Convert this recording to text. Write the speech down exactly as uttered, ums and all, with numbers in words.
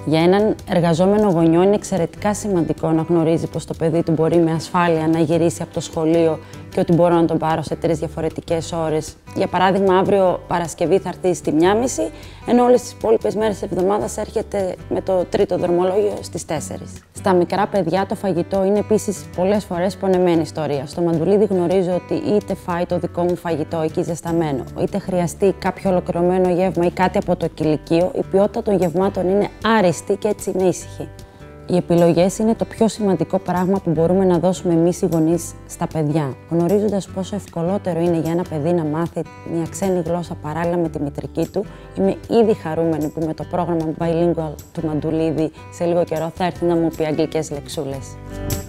Για έναν εργαζόμενο γονιό είναι εξαιρετικά σημαντικό να γνωρίζει πως το παιδί του μπορεί με ασφάλεια να γυρίσει από το σχολείο και ότι μπορώ να τον πάρω σε τρεις διαφορετικές ώρες. Για παράδειγμα, αύριο Παρασκευή θα έρθει στη μία και μισή, ενώ όλες τις υπόλοιπες μέρες της εβδομάδας έρχεται με το τρίτο δρομολόγιο στις τέσσερις. Στα μικρά παιδιά το φαγητό είναι επίσης πολλές φορές πονεμένη ιστορία. Στο μαντουλίδι γνωρίζω ότι είτε φάει το δικό μου φαγητό εκεί ζεσταμένο, είτε χρειαστεί κάποιο ολοκληρωμένο γεύμα ή κάτι από το κηλικείο, η ποιότητα των γευμάτων είναι άριστη και έτσι είναι ήσυχη. Οι επιλογές είναι το πιο σημαντικό πράγμα που μπορούμε να δώσουμε εμείς οι γονείς στα παιδιά. Γνωρίζοντας πόσο ευκολότερο είναι για ένα παιδί να μάθει μια ξένη γλώσσα παράλληλα με τη μητρική του, είμαι ήδη χαρούμενη που με το πρόγραμμα Bilingual του Μαντουλίδη σε λίγο καιρό θα έρθει να μου πει αγγλικές λεξούλες.